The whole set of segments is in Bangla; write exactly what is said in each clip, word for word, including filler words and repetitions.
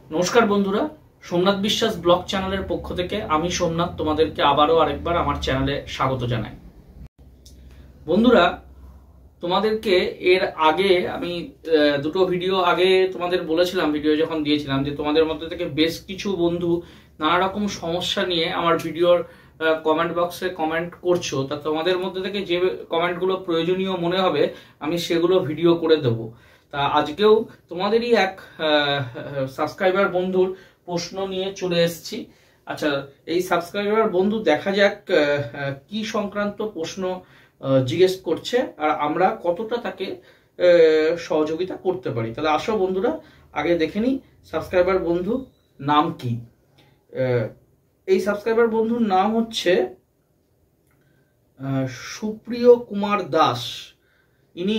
নমস্কার বন্ধুরা, সোমনাথ বিশ্বাস ব্লগ চ্যানেলের পক্ষ থেকে আমি সোমনাথ তোমাদেরকে আবারও আরেকবার আমার চ্যানেলে স্বাগত জানাই। বন্ধুরা, তোমাদেরকে এর আগে আমি দুটো ভিডিও আগে তোমাদের বলেছিলাম, ভিডিও যখন দিয়েছিলাম, যে তোমাদের মধ্যে থেকে বেশ কিছু বন্ধু নানা রকম সমস্যা নিয়ে আমার ভিডিওর কমেন্ট বক্সে কমেন্ট করছো। তা তোমাদের মধ্যে থেকে যে কমেন্টগুলো প্রয়োজনীয় মনে হবে আমি সেগুলো ভিডিও করে দেব। তা আজকেও তোমাদেরই এক সাবস্ক্রাইবার বন্ধুর প্রশ্ন নিয়ে চলে এসেছি। আচ্ছা, এই সাবস্ক্রাইবার বন্ধু দেখা যাক কি সংক্রান্ত প্রশ্ন জিজ্ঞেস করছে আর আমরা কতটা তাকে সহযোগিতা করতে পারি। তাহলে আসো বন্ধুরা, আগে দেখে নিই সাবস্ক্রাইবার বন্ধু নাম কি। এই সাবস্ক্রাইবার বন্ধুর নাম হচ্ছে সুপ্রিয় কুমার দাস। ইনি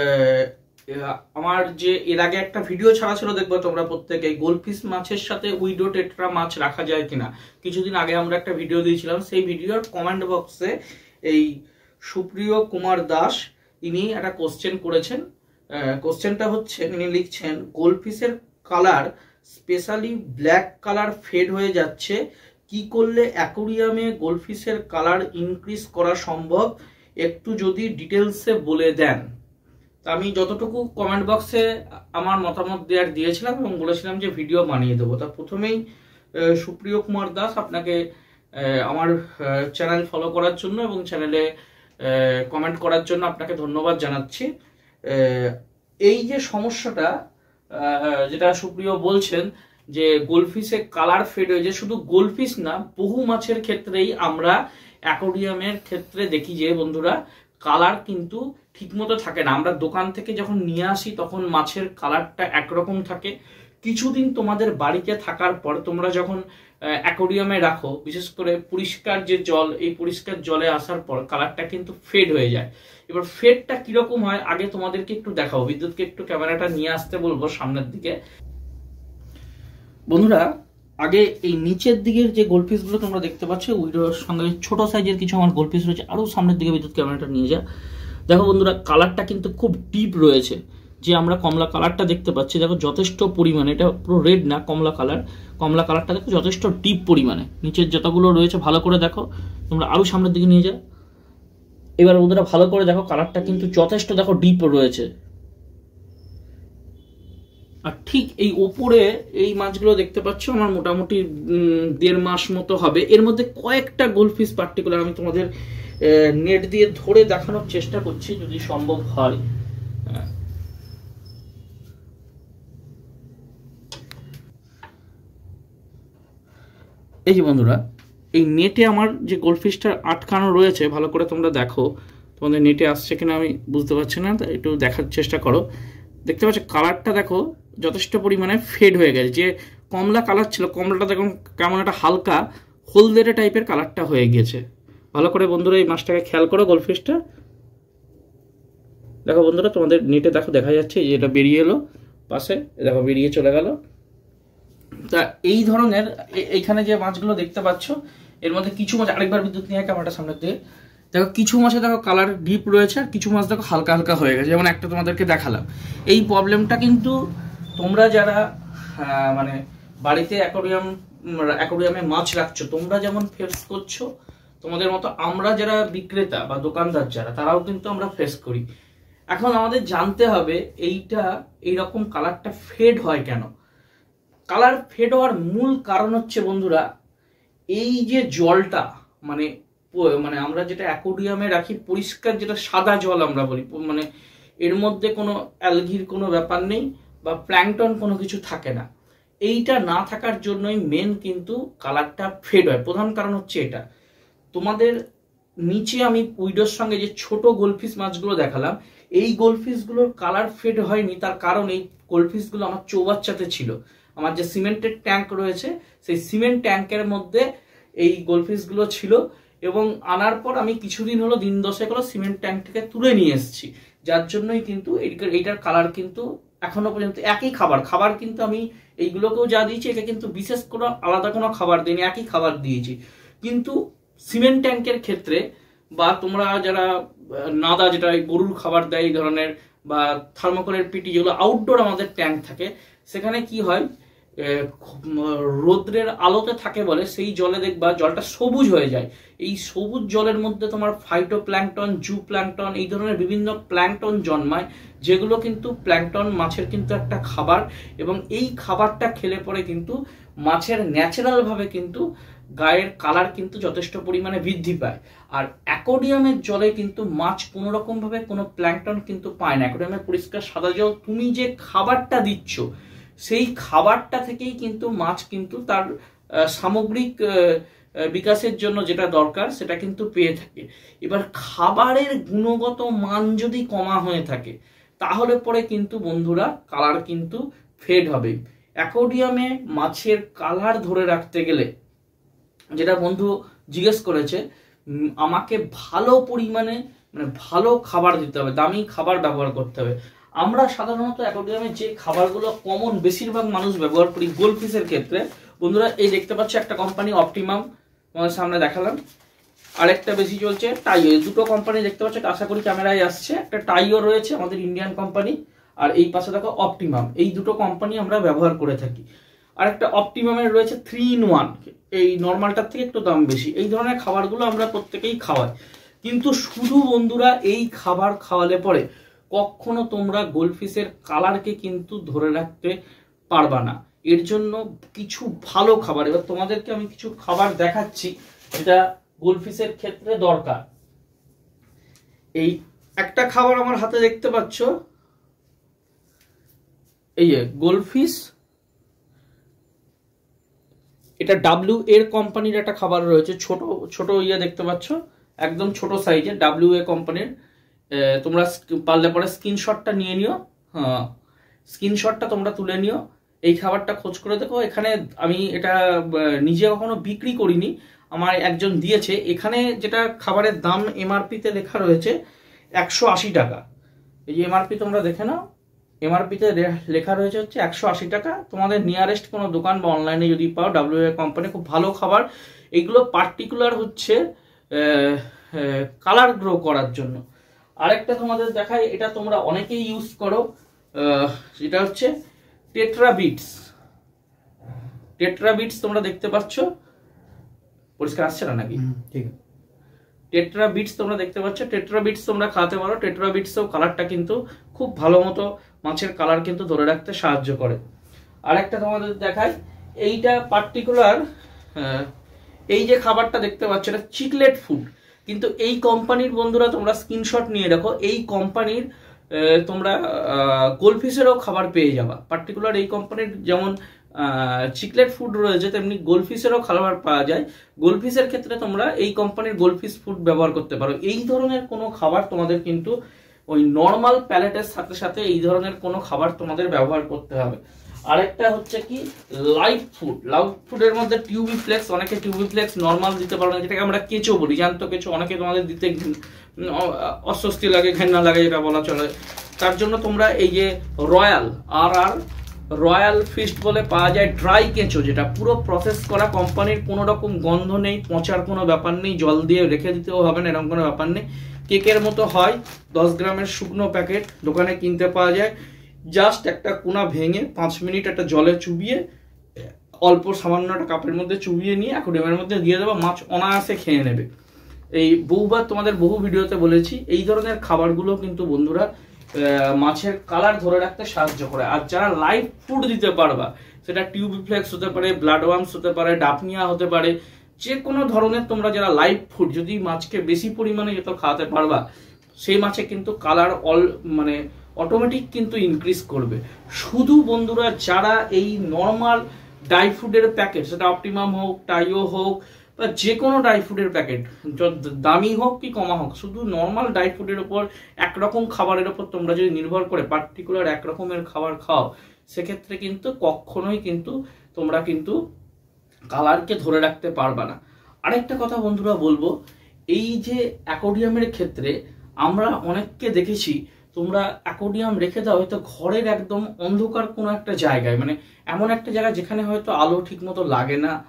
আমার যে এর আগে একটা ভিডিও ছাড়া ছিল, দেখবো তোমরা প্রত্যেকে, গোলফিশ মাছের সাথে উইডো টেট্রা মাছ রাখা যায় কিনা। কিছুদিন আগে আমরা একটা ভিডিও দিয়েছিলাম, সেই ভিডিওর কমেন্ট বক্সে এই সুপ্রিয় কুমার দাস ইনি একটা কোশ্চেন করেছেন। কোশ্চেনটা হচ্ছে, ইনি লিখছেন, গোলফিশের colour specially black colour fade হয়ে যাচ্ছে, কি করলে অ্যাকোরিয়ামে গোলফিশের কালার ইনক্রিজ করা সম্ভব, একটু যদি ডিটেলসে বলে দেন। তা আমি যতটুকু কমেন্ট বক্সে আমার মতামত দেওয়ার দিয়েছিলাম এবং বলেছিলাম যে ভিডিও বানিয়ে দেবো। তা প্রথমেই সুপ্রিয় কুমার দাস, আপনাকে আমার চ্যানেল ফলো করার জন্য এবং চ্যানেলে কমেন্ট করার জন্য আপনাকে ধন্যবাদ জানাচ্ছি। এই যে সমস্যাটা যেটা সুপ্রিয় বলছেন যে গোলফিশে কালার ফেড হয়ে যায়, শুধু গোলফিশ না, বহু মাছের ক্ষেত্রেই আমরা অ্যাকোরিয়ামের ক্ষেত্রে দেখি যে বন্ধুরা কালার কিন্তু ঠিকমতো থাকে না। আমরা দোকান থেকে যখন নিয়ে আসি তখন মাছের কালারটা একরকম থাকে, কিছুদিন তোমাদের বাড়িতে থাকার পর তোমরা যখন অ্যাকোরিয়ামে রাখো, বিশেষ করে পরিষ্কার যে জল, এই পরিষ্কার জলে আসার পর কালারটা কিন্তু ফেড হয়ে যায়। এবার ফেডটা কিরকম হয় আগে তোমাদেরকে একটু দেখাবো। বিদ্যুৎকে একটু ক্যামেরাটা নিয়ে আসতে বলবো সামনের দিকে। বন্ধুরা, আগে এই নিচের দিকের যে গোলফিশ গুলো তোমরা দেখতে পাচ্ছ, উইডোর সঙ্গে ছোট সাইজের কিছু আমার গোলফিশ রয়েছে, আরো সামনের দিকে বিদ্যুৎ ক্যামেরাটা নিয়ে যা। দেখো বন্ধুরা, কালারটা কিন্তু খুব ডিপ রয়েছে। যে আমরা কমলা কালারটা দেখতে পাচ্ছি, দেখো যথেষ্ট পরিমাণে, এটা পুরো রেড না, কমলা কালার, কমলা কালারটা দেখো যথেষ্ট ডিপ পরিমাণে। নিচের যতগুলো রয়েছে ভালো করে দেখো, তোমরা আরো সামনের দিকে নিয়ে যাও। এবার বন্ধুরা ভালো করে দেখো, কালারটা কিন্তু যথেষ্ট দেখো ডিপ রয়েছে। আর ঠিক এই ওপরে এই মাছগুলো দেখতে পাচ্ছ, আমার মোটামুটি দেড় মাস মতো হবে। এর মধ্যে কয়েকটা গোলফিশ পার্টিকুলার আমি তোমাদের নেট দিয়ে ধরে দেখানোর চেষ্টা করছি যদি সম্ভব হয়। এই যে বন্ধুরা, এই নেটে আমার যে গোলফিশটা আটকানো রয়েছে, ভালো করে তোমরা দেখো, তোমাদের নেটে আসছে কিনা আমি বুঝতে পারছি না, একটু দেখার চেষ্টা করো। দেখতে পাচ্ছ কালারটা দেখো যথেষ্ট পরিমাণে ফেড হয়ে গেছে। যে কমলা কালার ছিল, কমলাটা দেখুন কেমন একটা হালকা হলদেটে টাইপের কালারটা হয়ে গেছে। ভালো করে বন্ধুরা এই মাছটাকে খেয়াল করো, গোলফিশটা দেখো বন্ধুরা, তোমাদের নেটে দেখো দেখা যাচ্ছে যে এটা বেরিয়ে এলো পাশে, দেখো বেরিয়ে চলে গেল। তা এই ধরনের এইখানে যে মাছগুলো দেখতে পাচ্ছ, এর মধ্যে কিছু মাছ, আরেকবার বিদ্যুৎ নিয়ে ক্যামেরাটা সামনে দিয়ে দেখো, কিছু মাছে দেখো কালার ডিপ রয়েছে আর কিছু মাছ দেখো হালকা হালকা হয়ে গেছে, যেমন একটা তোমাদেরকে দেখালাম। এই প্রবলেমটা কিন্তু তোমরা যারা মানে বাড়িতে অ্যাকোরিয়াম অ্যাকোরিয়ামে মাছ রাখছো, তোমরা যেমন ফেস করছো, তোমাদের মতো আমরা যারা বিক্রেতা বা দোকানদার যারা, তারাও কিন্তু আমরা ফেস করি। এখন আমাদের জানতে হবে এইটা এইরকম কালারটা ফেড হয় কেন। কালার ফেড হওয়ার মূল কারণ হচ্ছে বন্ধুরা, এই যে জলটা মানে মানে আমরা যেটা অ্যাকোরিয়ামে রাখি, পরিষ্কার যেটা সাদা জল আমরা বলি, মানে এর মধ্যে কোনো অ্যালগির কোনো ব্যাপার নেই বা প্ল্যাঙ্কটন কোনো কিছু থাকে না। এইটা না থাকার জন্যই মেন কিন্তু কালারটা ফেড হয়। প্রধান কারণ হচ্ছে এটা। তোমাদের নিচে আমি উইডোর সঙ্গে যে ছোট গোলফিশ মাছগুলো দেখালাম, এই গোলফিশগুলোর কালার ফেড হয়নি, তার কারণ এই গোলফিশগুলো আমার চৌবাচ্চাতে ছিল। আমার যে সিমেন্টের ট্যাঙ্ক রয়েছে, সেই সিমেন্ট ট্যাঙ্কের মধ্যে এই গোলফিশগুলো ছিল এবং আনার পর আমি কিছুদিন হলো, দিন দশেক হলো সিমেন্ট ট্যাঙ্ক থেকে তুলে নিয়ে এসেছি, যার জন্যই কিন্তু এইটার কালার কিন্তু এখনো পর্যন্ত একই খাবার খাবার কিন্তু আমি এইগুলোকেও যা দিয়েছি, একে কিন্তু বিশেষ কোনো আলাদা কোনো খাবার দিইনি, একই খাবার দিয়েছি। কিন্তু সিমেন্ট ট্যাঙ্কের ক্ষেত্রে বা তোমরা যারা নাদা, যেটা গরুর খাবার দেয় এই ধরনের, বা থার্মোকলের পিটি, যেগুলো আউটডোর আমাদের ট্যাঙ্ক থাকে, সেখানে কি হয়, রোদ্রের আলোতে থাকে বলে সেই জলে দেখবা জলটা সবুজ হয়ে যায়। এই সবুজ জলের মধ্যে তোমার ফাইটোপ্ল্যাঙ্কটন, জু প্ল্যাঙ্কটন এই ধরনের বিভিন্ন প্ল্যাঙ্কটন জন্মায়, যেগুলো কিন্তু প্ল্যাঙ্কটন মাছের কিন্তু একটা খাবার, এবং এই খাবারটা খেলে পরে কিন্তু মাছের ন্যাচারাল ভাবে কিন্তু গায়ের কালার কিন্তু যথেষ্ট পরিমাণে বৃদ্ধি পায়। আর অ্যাকোয়ারিয়ামের জলে কিন্তু মাছ কোনো রকম ভাবে কোনো প্ল্যাঙ্কটন কিন্তু পায় না। অ্যাকোয়ারিয়ামের পরিষ্কার সাদা জল, তুমি যে খাবারটা দিচ্ছ সেই খাবারটা থেকেই কিন্তু মাছ কিন্তু তার সামগ্রিক বিকাশের জন্য যেটা দরকার সেটা কিন্তু পেয়ে থাকে। এবার খাবারের গুণগত মান যদি কমা হয়ে থাকে তাহলে পরে কিন্তু বন্ধুরা কালার কিন্তু ফেড হবে। অ্যাকোয়ারিয়ামে মাছের কালার ধরে রাখতে গেলে, যেটা বন্ধু জিজ্ঞেস করেছে, আমাকে ভালো পরিমাণে মানে ভালো খাবার দিতে হবে, দামি খাবার ব্যবহার করতে হবে। আমরা সাধারণত অ্যাকোয়ারিয়ামে যে খাবারগুলো কমন বেশিরভাগ মানুষ ব্যবহার করি গোল্ডফিশের ক্ষেত্রে, বন্ধুরা এই দেখতে পাচ্ছ একটা কোম্পানি অপটিমাম তোমাদের সামনে দেখালাম, আরেকটা বেশি চলছে টাইও। দুটো কোম্পানি দেখতে পাচ্ছ, আশা করি ক্যামেরায় আসছে। একটা টাইও রয়েছে আমাদের ইন্ডিয়ান কোম্পানি, আর এই পাশে দেখো অপটিমাম। এই দুটো কোম্পানি আমরা ব্যবহার করে থাকি। আর একটা অপটিমামের রয়েছে থ্রি ইন ওয়ান, এই নর্মালটার থেকে একটু দাম বেশি। এই ধরনের খাবারগুলো আমরা প্রত্যেকেই খাওয়াই, কিন্তু শুধু বন্ধুরা এই খাবার খাওয়ালে পরে কখনো তোমরা গোল্ডফিশের কালারকে কিন্তু ধরে রাখতে পারবা না। এর জন্য কিছু ভালো খাবার, এবার তোমাদেরকে আমি কিছু খাবার দেখাচ্ছি যেটা গোল্ডফিশের ক্ষেত্রে দরকার। এই একটা খাবার আমার হাতে দেখতে পাচ্ছ, এই যে গোল্ডফিশ, এটা ডাব্লিউ এর কোম্পানির একটা খাবার রয়েছে, ছোট ছোট ইয়ে দেখতে পাচ্ছ, একদম ছোট সাইজের ডাব্লিউ এ কোম্পানির। তোমরা পারলে পরে স্ক্রিনশটটা নিয়ে নিও, হ্যাঁ স্ক্রিনশটটা তোমরা তুলে নিও। এই খাবারটা খোঁজ করে দেখো। এখানে আমি এটা নিজে কখনো বিক্রি করিনি, আমার একজন দিয়েছে। এখানে যেটা খাবারের দাম এমআরপিতে লেখা রয়েছে একশো আশি টাকা। এই যে এমআরপি তোমরা দেখে নাও, এমআরপিতে লেখা রয়েছে হচ্ছে একশো আশি টাকা। তোমাদের নিয়ারেস্ট কোনো দোকান বা অনলাইনে যদি পাও, ডাব্লিউ এ কোম্পানি খুব ভালো খাবার। এগুলো পার্টিকুলার হচ্ছে কালার গ্রো করার জন্য। আরেকটা তোমাদের দেখাই, এটা তোমরা অনেকেই ইউজ করো, এটা হচ্ছে টেট্রাবিটস। টেট্রাবিটস তোমরা দেখতে পাচ্ছ, পরিষ্কার আসছে না নাকি? ঠিক আছে, টেট্রাবিটস তোমরা দেখতে পাচ্ছ। টেট্রাবিটস তোমরা খাওয়াতে পারো। টেট্রাবিটসও কালারটা কিন্তু খুব ভালো মতো মাছের কালার কিন্তু ধরে রাখতে সাহায্য করে। আরেকটা তোমাদের দেখাই, এইটা পার্টিকুলার এই যে খাবারটা দেখতে পাচ্ছ এটা চিকলেট ফুড, কিন্তু এই কোম্পানির বন্ধুরা তোমরা স্ক্রিনশট নিয়ে রাখো, এই কোম্পানির তোমরা গোল্ডফিশেরও খাবার পেয়ে যাবা। পার্টিকুলার এই কোম্পানির যেমন চিকলেট ফুড রয়েছে তেমনি গোল্ডফিশেরও খাবার পাওয়া যায়। গোল্ডফিশের ক্ষেত্রে তোমরা এই কোম্পানির গোল্ডফিশ ফুড ব্যবহার করতে পারো। এই ধরনের কোনো খাবার তোমাদের কিন্তু ওই নর্মাল প্যালেটের সাথে সাথে এই ধরনের কোনো খাবার তোমাদের ব্যবহার করতে হবে। আরেকটা হচ্ছে কি লাইভ ফুড। লাইভ ফুডের মধ্যে টিউবিফ্লেক্স, অনেকে টিউবিফ্লেক্স নর্মাল দিতে পারো না, যেটাকে আমরা কেঁচো বলি, জ্যান্ত কেঁচো, অনেকে তোমাদের দিতে অস্বস্তি লাগে, ঘেন্না লাগে যেটা বলা চলে। তার জন্য তোমরা এই যে রয়্যাল আর আর রয়্যাল ফিস্ট বলে পাওয়া যায় ড্রাই কেঁচো, যেটা পুরো প্রসেস করা, কোম্পানির কোনো রকম গন্ধ নেই, পচার কোনো ব্যাপার নেই, জল দিয়ে রেখে দিতেও হবে না এরকম কোনো ব্যাপার নেই। কেকের মতো হয়, দশ গ্রামের শুকনো প্যাকেট দোকানে কিনতে পাওয়া যায়। জাস্ট একটা কোনা ভেঙে পাঁচ মিনিট একটা জলে চুবিয়ে অল্প সামান্য একটা কাপের মধ্যে চুবিয়ে নিয়ে অ্যাকোয়ারিয়ামের মধ্যে দিয়ে দেবো, মাছ অনায়াসে খেয়ে নেবে। এই বহুবার তোমাদের বহু ভিডিওতে বলেছি, এই ধরনের খাবারগুলো কিন্তু বন্ধুরা মাছের কালার ধরে রাখতে সাহায্য করে। আর যারা লাইভ ফুড দিতে পারবা, সেটা টিউবিফ্লেক্স হতে পারে, ব্লাড ওয়ার্মস হতে পারে, ডাফনিয়া হতে পারে, যে কোনো ধরনের তোমরা যারা লাইভ ফুড যদি মাছকে বেশি পরিমাণে যত খাওয়াতে পারবা, সেই মাছে কিন্তু কালার অল মানে অটোমেটিক কিন্তু ইনক্রিজ করবে। শুধু বন্ধুরা যারা এই নর্মাল ড্রাই ফুডের প্যাকেট, সেটা অপটিমাম হোক, টাইও হোক, বা যে কোনো ড্রাই ফুডের প্যাকেট, দামি হোক কি কমা হোক, শুধু নর্মাল ড্রাই ফুডের ওপর একরকম খাবারের ওপর তোমরা যদি নির্ভর করে পার্টিকুলার এক রকমের খাবার খাও, সেক্ষেত্রে কিন্তু কখনোই কিন্তু তোমরা কিন্তু কালারকে ধরে রাখতে পারবা না। আরেকটা কথা বন্ধুরা বলবো, এই যে অ্যাকোয়ারিয়ামের ক্ষেত্রে আমরা অনেককে দেখেছি, তোমরা অ্যাকোয়ারিয়াম রেখে দাও হয়তো ঘরের একদম অন্ধকার কোনো একটা জায়গায়, মানে এমন একটা জায়গা যেখানে হয়তো আলো ঠিক মতো লাগে না,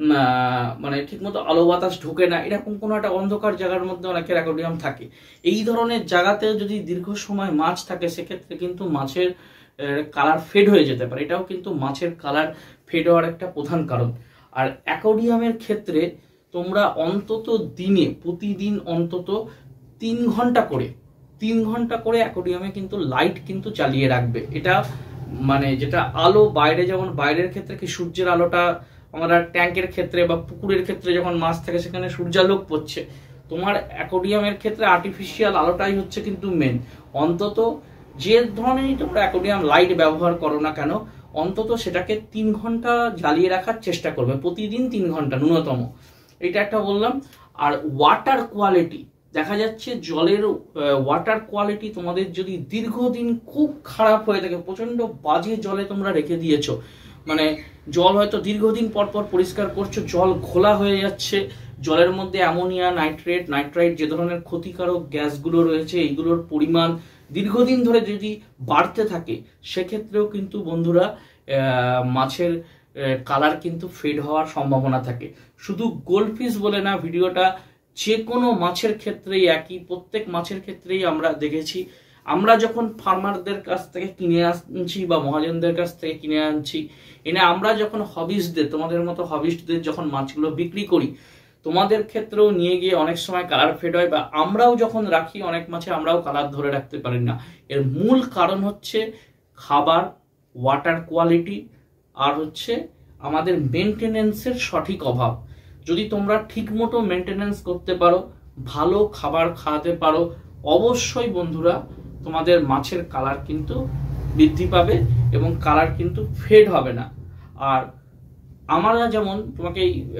মানে ঠিকমতো আলো বাতাস ঢোকে না, এরকম কোনো একটা অন্ধকার জায়গার মধ্যে অনেকের অ্যাকোয়ারিয়াম থাকে। এই ধরনের জায়গাতে যদি দীর্ঘ সময় মাছ থাকে, সেক্ষেত্রে কিন্তু মাছের কালার ফেড হয়ে যেতে পারে, এটাও কিন্তু মাছের কালার ফেড হওয়ার একটা প্রধান কারণ। আর অ্যাকোয়ারিয়ামের ক্ষেত্রে তোমরা অন্তত দিনে প্রতিদিন অন্তত তিন ঘন্টা করে তিন ঘন্টা করে অ্যাকোয়ারিয়ামে কিন্তু লাইট কিন্তু চালিয়ে রাখবে। এটা মানে যেটা আলো বাইরে, যেমন বাইরের ক্ষেত্রে কি সূর্যের আলোটা আমরা ট্যাঙ্কের ক্ষেত্রে বা পুকুরের ক্ষেত্রে যখন মাছ থাকে সেখানে সূর্যালোক পড়ছে, তোমার অ্যাকোয়ারিয়ামের ক্ষেত্রে আর্টিফিশিয়াল আলোটাই হচ্ছে কিন্তু মেন। অন্তত যে ধরনেরই তোমরা অ্যাকোয়ারিয়াম লাইট ব্যবহার করো না কেন, অন্তত সেটাকে তিন ঘন্টা জ্বালিয়ে রাখার চেষ্টা করবে, প্রতিদিন তিন ঘন্টা ন্যূনতম। এটা একটা বললাম। আর ওয়াটার কোয়ালিটি, দেখা যাচ্ছে জলের ওয়াটার কোয়ালিটি তোমাদের যদি দীর্ঘদিন খুব খারাপ হয়ে থাকে, প্রচন্ড বাজে জলে তোমরা রেখে দিয়েছো, মানে জল হয়তো দীর্ঘদিন পর পর পরিষ্কার করছো, জল ঘোলা হয়ে যাচ্ছে, জলের মধ্যে অ্যামোনিয়া, নাইট্রেট, নাইট্রাইট যে ধরনের ক্ষতিকারক গ্যাসগুলো রয়েছে এইগুলোর পরিমাণ দীর্ঘদিন ধরে যদি বাড়তে থাকে, সেক্ষেত্রেও কিন্তু বন্ধুরা মাছের কালার কিন্তু ফেড হওয়ার সম্ভাবনা থাকে। শুধু গোল্ডফিশ বলে না, ভিডিওটা যে কোনো মাছের ক্ষেত্রেই একই, প্রত্যেক মাছের ক্ষেত্রেই আমরা দেখেছি। আমরা যখন ফার্মারদের কাছ থেকে কিনে আনছি বা মহাজনদের কাছ থেকে কিনে আনছি, এনে আমরা যখন হবিস্টদের, তোমাদের মতো হবিস্টদের যখন মাছগুলো বিক্রি করি, তোমাদের ক্ষেত্রেও নিয়ে গিয়ে অনেক সময় কালার ফেড হয়, বা আমরাও যখন রাখি অনেক মাছে আমরাও কালার ধরে রাখতে পারি না। এর মূল কারণ হচ্ছে খাবার, ওয়াটার কোয়ালিটি, আর হচ্ছে আমাদের মেনটেনেন্সের সঠিক অভাব। যদি তোমরা ঠিক মতো মেনটেনেন্স করতে পারো, ভালো খাবার খাওয়াতে পারো, অবশ্যই বন্ধুরা তোমাদের মাছের কালার কিন্তু বৃদ্ধি পাবে এবং কালার কিন্তু ফেড হবে না। আর আমরা যেমন তোমাকে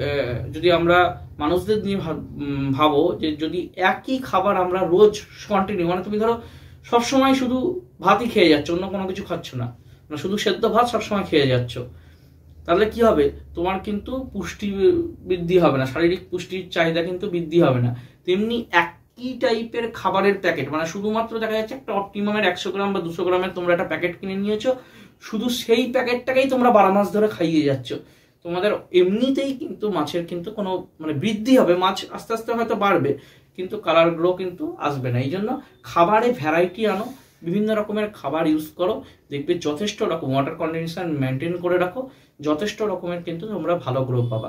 যদি আমরা মানুষদের নিয়ে ভাবো যে যদি একই খাবার আমরা রোজ কন্টিনিউ, মানে তুমি ধরো সবসময় শুধু ভাতই খেয়ে যাচ্ছ, অন্য কোনো কিছু খাচ্ছ না, মানে শুধু সেদ্ধ ভাত সবসময় খেয়ে যাচ্ছ, তাহলে কি হবে? তোমার কিন্তু পুষ্টি বৃদ্ধি হবে না, শারীরিক পুষ্টির চাহিদা কিন্তু বৃদ্ধি হবে না। তেমনি একই টাইপের খাবারের প্যাকেট, মানে শুধুমাত্র দেখা যাচ্ছে একটা অপটিমামের একশো গ্রাম বা দুশো গ্রামের তোমরা একটা প্যাকেট কিনে নিয়েছো, শুধু সেই প্যাকেটটাকেই তোমরা বারো মাস ধরে খাইয়ে যাচ্ছ, তোমাদের এমনিতেই কিন্তু মাছের কিন্তু কোনো মানে বৃদ্ধি হবে, মাছ আস্তে আস্তে হয়তো বাড়বে কিন্তু কালার গ্লো কিন্তু আসবে না। এই জন্য খাবারে ভ্যারাইটি আনো, বিভিন্ন রকমের খাবার ইউজ করো, দেখবে যথেষ্ট রকম ওয়াটার কন্ডিশন মেনটেন করে রাখো, যথেষ্ট রকমের কিন্তু তোমরা ভালো গ্রো পাবা।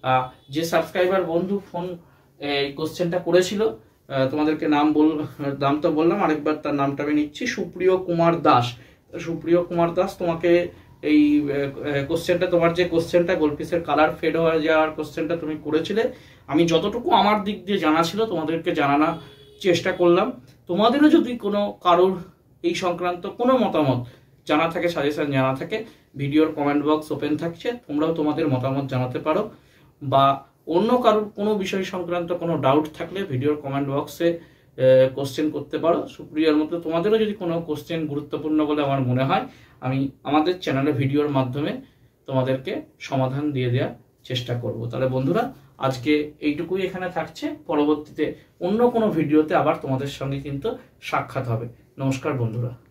যে সাবস্ক্রাইবার বন্ধু ফোন এই কোশ্চেনটা করেছিল, তোমাদেরকে নাম বল নাম তো বললাম, আরেকবার তার নামটা আমি নিচ্ছি, সুপ্রিয় কুমার দাস। সুপ্রিয় কুমার দাস, তোমাকে এই কোশ্চেনটা, তোমার যে কোশ্চেনটা গোল্ডফিশের কালার ফেড হয়ে যাওয়ার কোশ্চেনটা তুমি করেছিলে, আমি যতটুকু আমার দিক দিয়ে জানা ছিল তোমাদেরকে জানানোর চেষ্টা করলাম। তোমাদেরও যদি কোনো কারোর এই সংক্রান্ত কোনো মতামত জানা থাকে, সাজেশন জানা থাকে, ভিডিওর কমেন্ট বক্স ওপেন থাকছে, তোমরাও তোমাদের মতামত জানাতে পারো, বা অন্য কারোর কোনো বিষয় সংক্রান্ত কোনো ডাউট থাকলে ভিডিওর কমেন্ট বক্সে কোশ্চেন করতে পারো। সুপ্রিয়ার মতো তোমাদেরও যদি কোনো কোশ্চেন গুরুত্বপূর্ণ বলে আমার মনে হয়, আমি আমাদের চ্যানেলে ভিডিওর মাধ্যমে তোমাদেরকে সমাধান দিয়ে দেওয়ার চেষ্টা করব। তাহলে বন্ধুরা আজকে এইটুকুই এখানে থাকছে, পরবর্তীতে অন্য কোনো ভিডিওতে আবার তোমাদের সঙ্গে কিন্তু সাক্ষাৎ হবে। নমস্কার বন্ধুরা।